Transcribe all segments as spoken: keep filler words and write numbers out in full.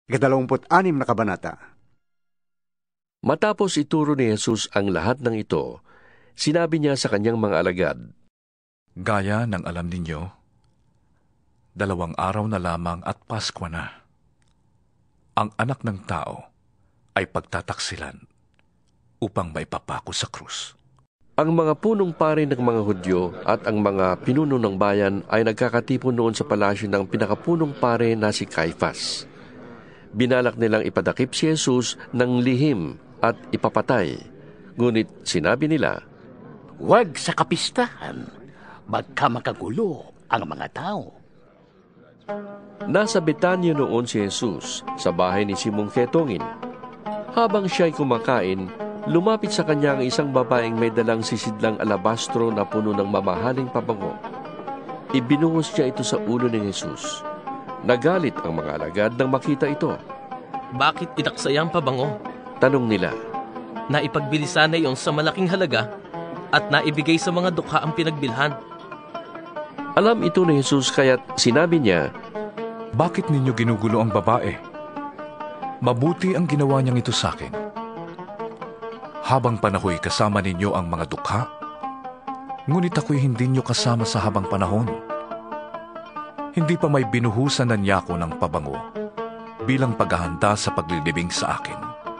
Ikadalawamput-anim na kabanata. Matapos ituro ni Jesus ang lahat ng ito, sinabi niya sa kanyang mga alagad, Gaya ng alam ninyo, dalawang araw na lamang at Paskwa na. Ang anak ng tao ay pagtataksilan upang maipapako sa krus. Ang mga punong pari ng mga Hudyo at ang mga pinuno ng bayan ay nagkakatipon noon sa palasyo ng pinakapunong pare na si Caifas. Binalak nilang ipadakip si Jesus ng lihim at ipapatay. Ngunit sinabi nila, Huwag sa kapistahan, magka makagulo ang mga tao. Nasa Betanya noon si Jesus sa bahay ni Simong Ketongin. Habang siya'y kumakain, lumapit sa kanya ang isang babaeng may dalang sisidlang alabastro na puno ng mamahaling pabango. Ibinuhos niya ito sa ulo ni Jesus. Nagalit ang mga alagad nang makita ito. Bakit inaksaya ang pabango? Tanong nila. Naipagbili sana iyon sa malaking halaga at naibigay sa mga dukha ang pinagbilhan. Alam ito ni Jesus kaya't sinabi niya, Bakit ninyo ginugulo ang babae? Mabuti ang ginawa niyang ito sa akin. Habang panahoy kasama ninyo ang mga dukha, ngunit ako'y hindi niyo kasama sa habang panahon. Hindi pa may binuhusan na niya ako ng pabango bilang paghahanda sa paglilibing sa akin.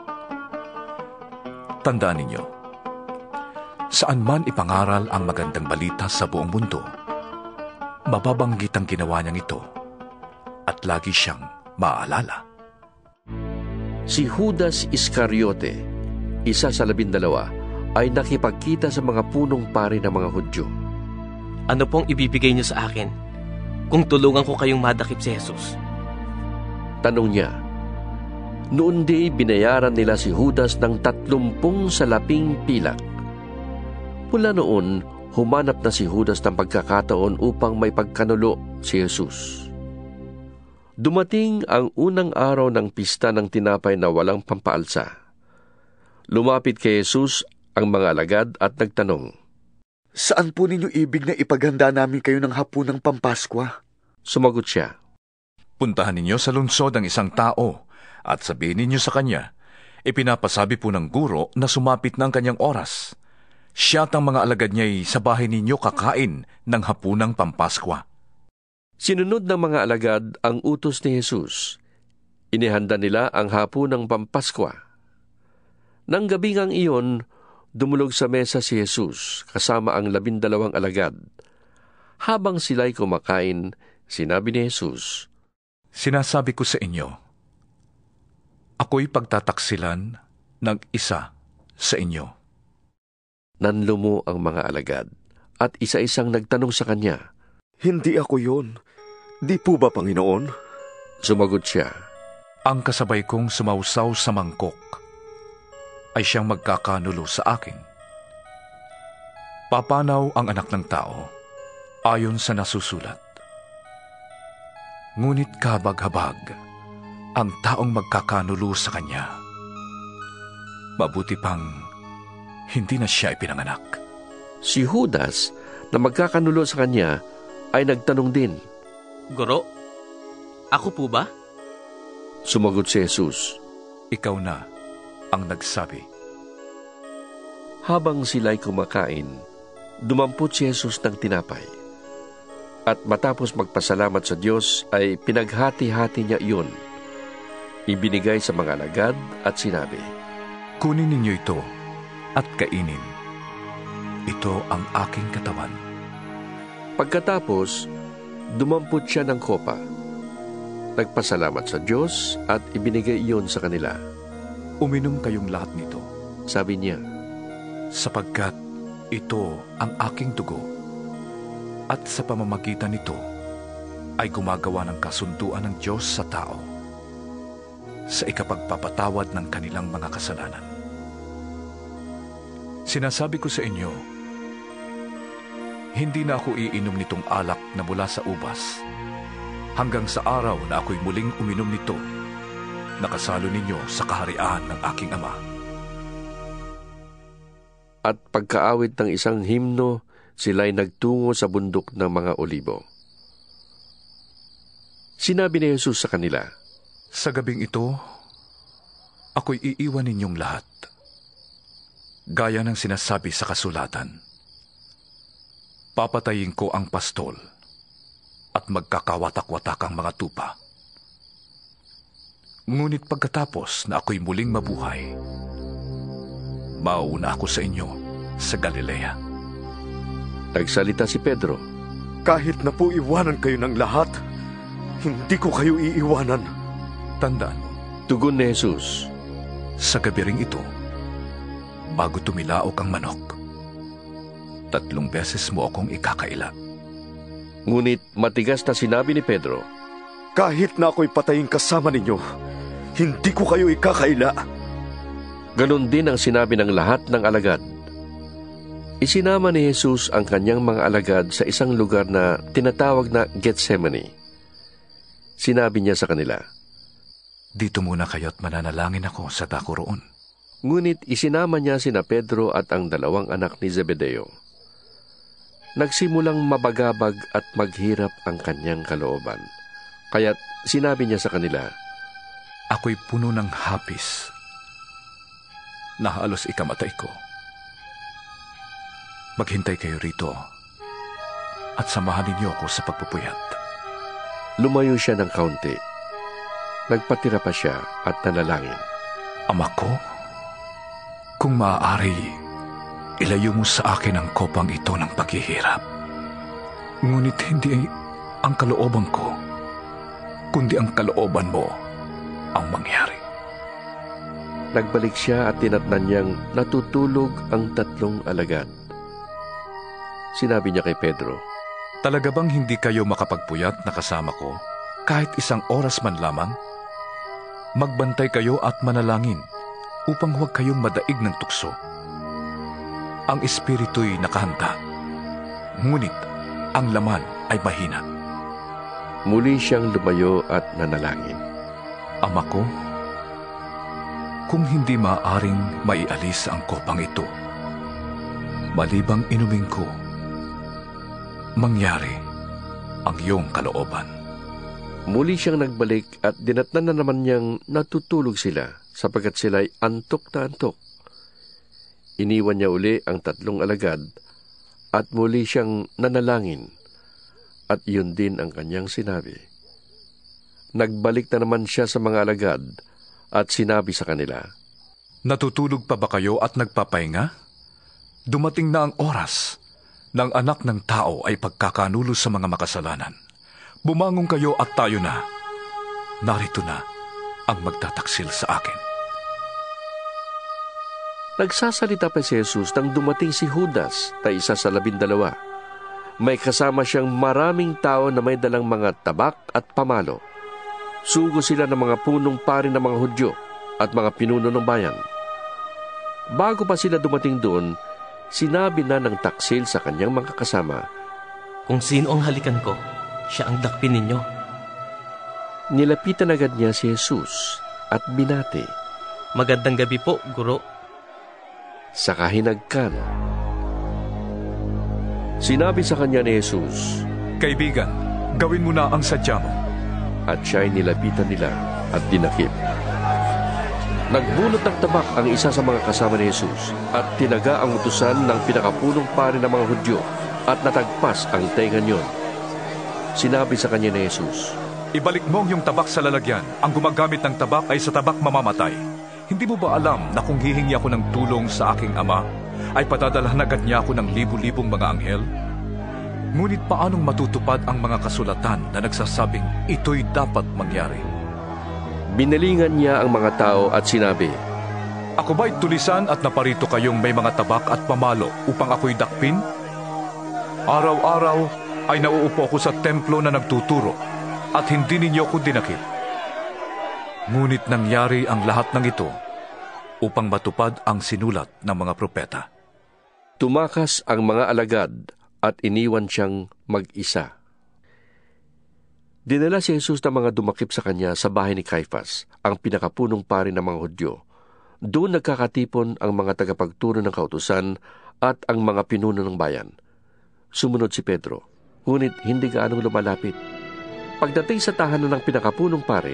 Tandaan ninyo, saan man ipangaral ang magandang balita sa buong mundo, mababanggit ang ginawa niyang ito at lagi siyang maaalala. Si Judas Iscariote, isa sa labindalawa, ay nakipagkita sa mga punong pari ng mga Hudyo. Ano pong ibibigay niyo sa akin kung tulungan ko kayong madakip si Jesus? Tanong niya. Noon di binayaran nila si Judas ng tatlumpung salaping pilak. Mula noon, humanap na si Judas ng pagkakataon upang may pagkanulo si Jesus. Dumating ang unang araw ng pista ng tinapay na walang pampaalsa. Lumapit kay Jesus ang mga alagad at nagtanong, Saan po ninyo ibig na ipaghanda namin kayo ng hapunang Pampaskwa? Sumagot siya, Puntahan ninyo sa lungsod ang isang tao at sabihin ninyo sa kanya, ipinapasabi po ng guro na sumapit ng kanyang oras. Siya at ang mga alagad niya'y sa bahay ninyo kakain ng hapunang Pampaskwa. Sinunod ng mga alagad ang utos ni Jesus. Inihanda nila ang hapunang Pampaskwa. Nang gabing ang iyon, dumulog sa mesa si Jesus kasama ang labindalawang alagad. Habang sila'y kumakain, sinabi ni Jesus, Sinasabi ko sa inyo, ako'y pagtataksilan ng isa sa inyo. Nanlumo ang mga alagad at isa-isang nagtanong sa kanya, Hindi ako yon. Di po ba, Panginoon? Sumagot siya, Ang kasabay kong sumausaw sa mangkok ay siyang magkakanulo sa akin. Papanaw ang anak ng tao ayon sa nasusulat. Ngunit kabag-habag ang taong magkakanulo sa kanya. Mabuti pang hindi na siya ipinanganak. Si Judas na magkakanulo sa kanya ay nagtanong din, Guro, ako po ba? Sumagot si Jesus, Ikaw na ang nagsabi. Habang sila'y kumakain, dumampot si Jesus ng tinapay. At matapos magpasalamat sa Diyos ay pinaghati-hati niya iyon. Ibinigay sa mga alagad at sinabi, Kunin ninyo ito at kainin. Ito ang aking katawan. Pagkatapos, dumampot siya ng kopa. Nagpasalamat sa Diyos at ibinigay iyon sa kanila. Uminom kayong lahat nito. Sabi niya, sapagkat ito ang aking dugo. At sa pamamagitan nito ay gumagawa ng kasunduan ng Diyos sa tao sa ikapagpapatawad ng kanilang mga kasalanan. Sinasabi ko sa inyo, hindi na ako iinom nitong alak na mula sa ubas hanggang sa araw na ako'y muling uminom nito na kasalo ninyo sa kaharian ng aking Ama. At pagkaawit ng isang himno, sila'y nagtungo sa bundok ng mga olibo. Sinabi ni Jesus sa kanila, Sa gabing ito, ako'y iiwan ninyong lahat. Gaya ng sinasabi sa kasulatan, papatayin ko ang pastol at magkakawatak-watak ang mga tupa. Ngunit pagkatapos na ako'y muling mabuhay, mauuna ako sa inyo sa Galilea. Nagsalita si Pedro. Kahit na po iwanan kayo ng lahat, hindi ko kayo iiwanan. Tandaan mo, Tugon ni Jesus. sa gabi ring ito, bago tumilaok ang manok, tatlong beses mo akong ikakaila. Ngunit matigas na sinabi ni Pedro, Kahit na ako'y patayin kasama ninyo, hindi ko kayo ikakaila. ganon din ang sinabi ng lahat ng alagad. Isinama ni Jesus ang kanyang mga alagad sa isang lugar na tinatawag na Gethsemane. Sinabi niya sa kanila, Dito muna kayo't mananalangin ako sa dako roon. ngunit isinama niya sina Pedro at ang dalawang anak ni Zebedeo. Nagsimulang mabagabag at maghirap ang kanyang kalooban. Kaya't sinabi niya sa kanila, Ako'y puno ng hapis na halos ikamatay ko. Maghintay kayo rito at samahan ninyo ako sa pagpupuyat. Lumayo siya ng kaunti. Nagpatira pa siya at nanalangin. Ama ko, kung maaari, ilayo mo sa akin ang kopang ito ng paghihirap. Ngunit hindi ang kalooban ko, kundi ang kalooban mo ang mangyari. Nagbalik siya at tinatnan niyang natutulog ang tatlong alagad. Sinabi niya kay Pedro, Talaga bang hindi kayo makapagpuyat na kasama ko kahit isang oras man lamang? Magbantay kayo at manalangin upang huwag kayong madaig ng tukso. Ang espiritu'y nakahanda, ngunit ang laman ay mahina. Muli siyang lumayo at nanalangin. Ama ko, kung hindi maaaring maialis ang kopang ito, malibang inumin ko, mangyari ang iyong kalooban. Muli siyang nagbalik at dinatnan na naman niyang natutulog sila sapagkat sila'y antok na antok. Iniwan niya uli ang tatlong alagad at muli siyang nanalangin at yun din ang kanyang sinabi. Nagbalik na naman siya sa mga alagad at sinabi sa kanila, Natutulog pa ba kayo at nagpapahinga? Dumating na ang oras ng anak ng tao ay pagkakanulo sa mga makasalanan. Bumangon kayo at tayo na. Narito na ang magtataksil sa akin. Nagsasalita pa si Jesus nang dumating si Judas na isa sa labindalawa. May kasama siyang maraming tao na may dalang mga tabak at pamalo. Sugo sila ng mga punong pari ng mga Hudyo at mga pinuno ng bayan. Bago pa sila dumating doon, sinabi na ng taksil sa kanyang mga kasama, Kung sino ang halikan ko, siya ang dakpin ninyo. Nilapitan agad niya si Jesus at binati. Magandang gabi po, Guro. Sa kahinagkan, sinabi sa kanya ni Jesus, Kaibigan, gawin mo na ang sadya mo. at siya'y nilapitan nila at dinakip. Nagbunot ng tabak ang isa sa mga kasama ni Jesus at tinaga ang utusan ng pinakapunong pari ng mga Hudyo at natagpas ang tenga niyon. Sinabi sa kanya ni Jesus, Ibalik mo yung tabak sa lalagyan. Ang gumagamit ng tabak ay sa tabak mamamatay. Hindi mo ba alam na kung hihingi ako ng tulong sa aking ama, ay padadalhan agad niya ako ng libu-libong mga anghel? Ngunit paanong matutupad ang mga kasulatan na nagsasabing ito'y dapat mangyari? Binalingan niya ang mga tao at sinabi, Ako ba'y tulisan at naparito kayong may mga tabak at pamalo upang ako'y dakpin? Araw-araw ay nauupo ako sa templo na nagtuturo at hindi ninyo ako dinakip. Ngunit nangyari ang lahat ng ito upang matupad ang sinulat ng mga propeta. Tumakas ang mga alagad at iniwan siyang mag-isa. Dinala si Jesus ng mga dumakip sa kanya sa bahay ni Caiphas, ang pinakapunong pari ng mga Hudyo. Doon nagkakatipon ang mga tagapagturo ng kautusan at ang mga pinuno ng bayan. Sumunod si Pedro, ngunit hindi gaanong lumalapit. Pagdating sa tahanan ng pinakapunong pari,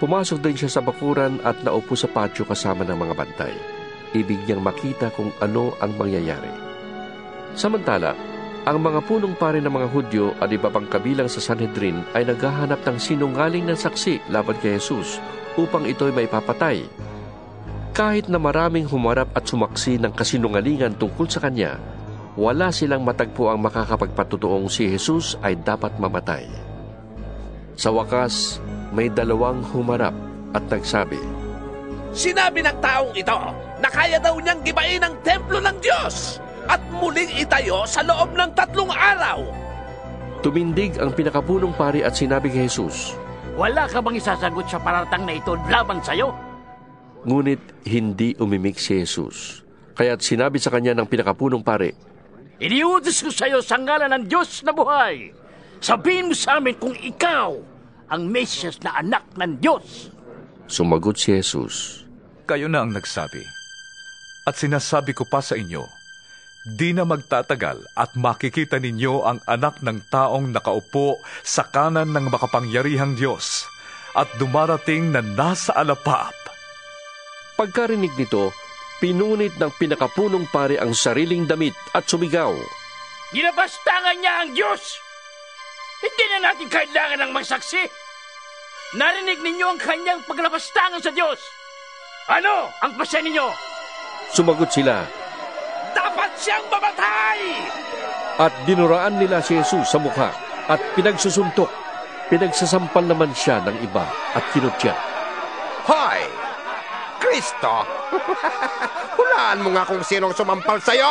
Pumasok din siya sa bakuran at naupo sa patio kasama ng mga bantay. Ibig niyang makita kung ano ang mangyayari. Samantala, ang mga punong pari ng mga Hudyo at iba pang kabilang sa Sanhedrin ay naghahanap ng sinungaling na saksi laban kay Jesus upang ito'y maipapatay. Kahit na maraming humarap at sumaksi ng kasinungalingan tungkol sa kanya, wala silang matagpo ang makakapagpatutuong si Jesus ay dapat mamatay. Sa wakas, may dalawang humarap at nagsabi, Sinabi ng taong ito na kaya daw niyang gibain ang templo ng Diyos at muling itayo sa loob ng tatlong araw. Tumindig ang pinakapunong pari at sinabi kay Jesus, Wala ka bang isasagot sa paratang na ito laban sa'yo? Ngunit hindi umimik si Jesus. Kaya't sinabi sa kanya ng pinakapunong pari, Iniutos ko sa'yo sa ngalan ng Diyos na buhay. Sabihin mo sa amin kung ikaw ang Mesyas na anak ng Diyos. Sumagot si Jesus, Kayo na ang nagsabi. At sinasabi ko pa sa inyo, di na magtatagal at makikita ninyo ang anak ng taong nakaupo sa kanan ng makapangyarihang Diyos at dumarating na nasa alapap. Pagkarinig nito, pinunit ng pinakapunong pari ang sariling damit at sumigaw, Ginabastangan niya ang Diyos! Hindi na natin kailangan ng magsaksi. Narinig ninyo ang kanyang paglabastangan sa Diyos. Ano ang pasya ninyo? Sumagot sila, Dapat siyang mamatay! at dinuraan nila si Jesus sa mukha at pinagsusuntok. Pinagsasampal naman siya ng iba at kinutya. Hoy! Kristo! Hulaan mo nga kung sinong sumampal sa'yo!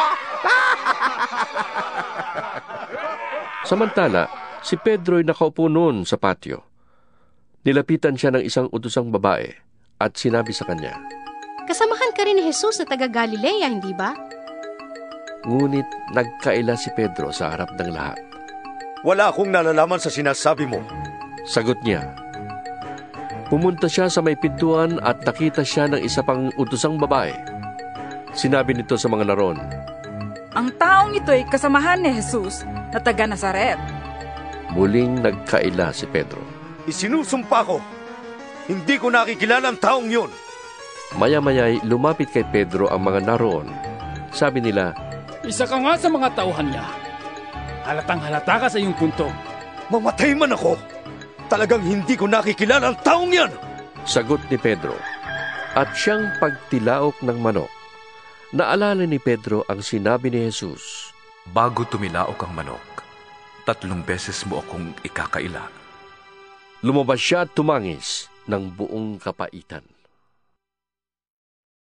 Samantala, si Pedro'y nakaupo noon sa patio. Nilapitan siya ng isang utosang babae at sinabi sa kanya, Kasamahan ka rin ni Jesus na taga-Galilea, hindi ba? Ngunit nagkaila si Pedro sa harap ng lahat. Wala akong nalalaman sa sinasabi mo. Sagot niya. Pumunta siya sa may pintuan at nakita siya ng isa pang utosang babae. Sinabi nito sa mga naroon, Ang taong ito'y kasamahan ni Jesus na taga-Nazaret. Muling nagkaila si Pedro. Isinusumpa ko, hindi ko nakikilala ang taong yun. Maya-maya'y lumapit kay Pedro ang mga naroon. Sabi nila, Isa ka nga sa mga tauhan niya. Halatang halata ka sa iyong punto. Mamatay man ako, talagang hindi ko nakikilala ang taong yan. Sagot ni Pedro. At siyang pagtilaok ng manok. Naalala ni Pedro ang sinabi ni Jesus, Bago tumilaok ang manok, tatlong beses mo akong ikakaila. Lumabas siya at tumangis ng buong kapaitan.